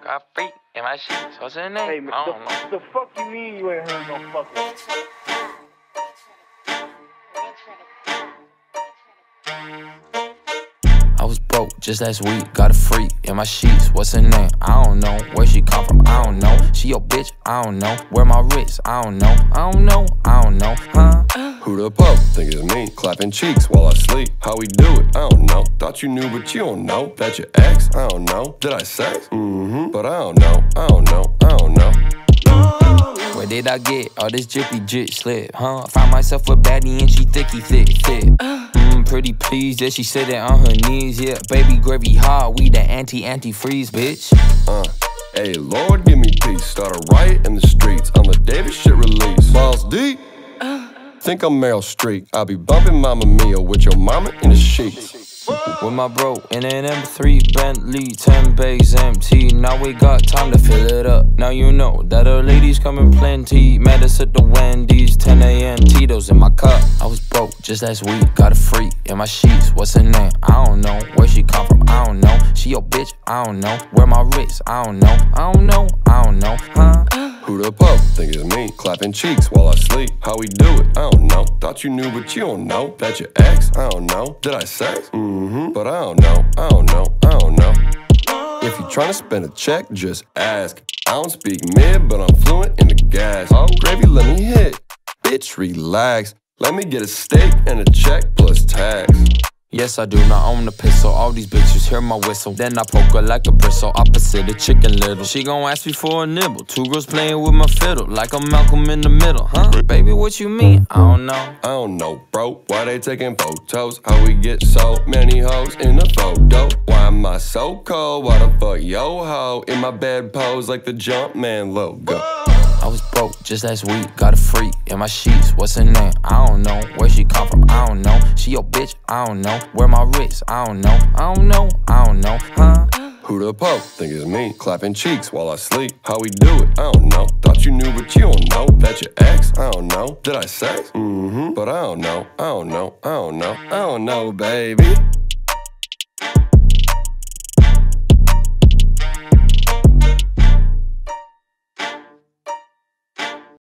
Got feet in my sheets. What's her name? Hey, man, I don't know. the fuck you mean you ain't heard no fucking? I was broke just last week, got a freak in my sheets. What's her name? I don't know. Where she come from? I don't know. She your bitch? I don't know. Where my wrist? I don't know. I don't know. I don't know. Huh? Who the pup? Think it's me. Clapping cheeks while I sleep. How we do it? I don't know. Thought you knew, but you don't know. That your ex? I don't know. Did I sex? But I don't know. I don't know. I don't know. Where did I get all this jiffy jit slip, huh? Found myself a baddie and she thicky thick. Pretty pleased, yeah, she said it on her knees, yeah. Baby gravy hard, we the anti-freeze, bitch. Hey, Lord, give me peace. Start a riot in the streets on the David shit release. Balls deep. Think I'm Meryl Streep. I'll be bumping Mamma Mia with your mama in the sheets. With my bro in an M3 Bentley, 10 bays empty. Now we got time to fill it up. Now you know that our ladies coming plenty. Met us at the Wendy's, 10 a.m. Tito's in my cup. I was broke just last week, got a freak in my sheets. What's her name? I don't know. Where she come from? I don't know. She your bitch? I don't know. Where my wrist? I don't know. I don't know. I don't know. Huh? Who the pup? Think it's me. Clapping cheeks while I sleep. How we do it? I don't know. Thought you knew, but you don't know. That your ex? I don't know. Did I sex? But I don't know. I don't know. I don't know. If you tryna spend a check, just ask. I don't speak mid, but I'm fluent in the gas. Gravy, let me hit. Bitch, relax. Let me get a steak and a check plus tax. Yes, I do not own the pistol. All these bitches hear my whistle. Then I poke her like a bristle. Opposite of Chicken Little. She gon' ask me for a nibble. Two girls playing with my fiddle. Like I'm Malcolm in the middle. Huh? Baby, what you mean? I don't know. I don't know, bro. Why they taking photos? How we get so many hoes in a photo? Why am I so cold? Why the fuck yo ho? In my bed pose like the Jumpman logo. I was broke just last week, got a freak in my sheets. What's her name? I don't know. Where she come from? I don't know. She your bitch? I don't know. Where my wrist? I don't know. I don't know. I don't know. Huh? Who the pup? Think it's me. Clapping cheeks while I sleep. How we do it? I don't know. Thought you knew, but you don't know. That your ex? I don't know. Did I sex? But I don't know. I don't know. I don't know. I don't know, baby.